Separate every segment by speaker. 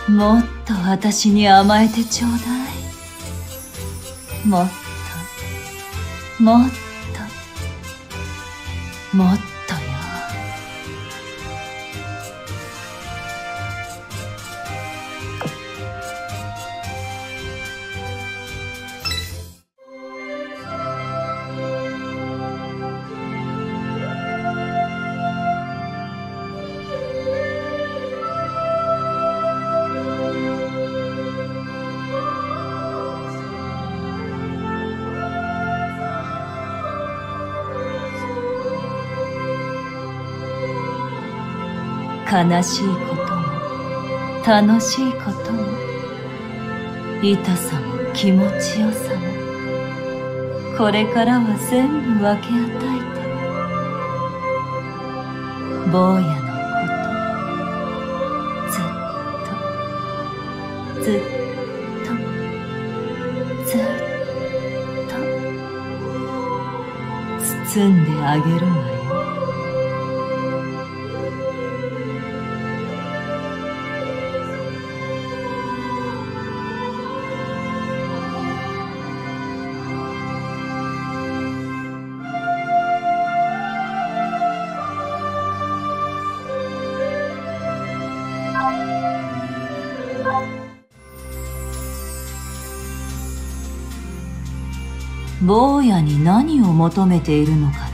Speaker 1: もっと私に甘えてちょうだい。もっと、もっと、もっとよ。悲しいことも楽しいことも痛さも気持ちよさもこれからは全部分け与えて坊やのことずっと包んであげるわよ。坊やに何を求めているのか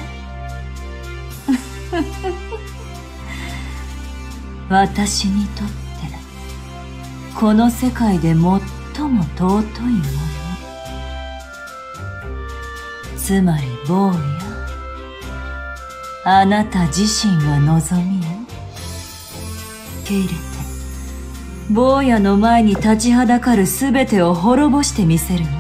Speaker 1: って私にとってこの世界で最も尊いもの、つまり坊や、あなた自身が望みを受け入れて坊やの前に立ちはだかるすべてを滅ぼしてみせるわ。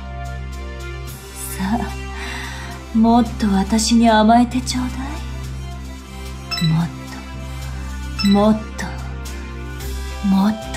Speaker 1: もっと私に甘えてちょうだい。もっと、もっと、もっと。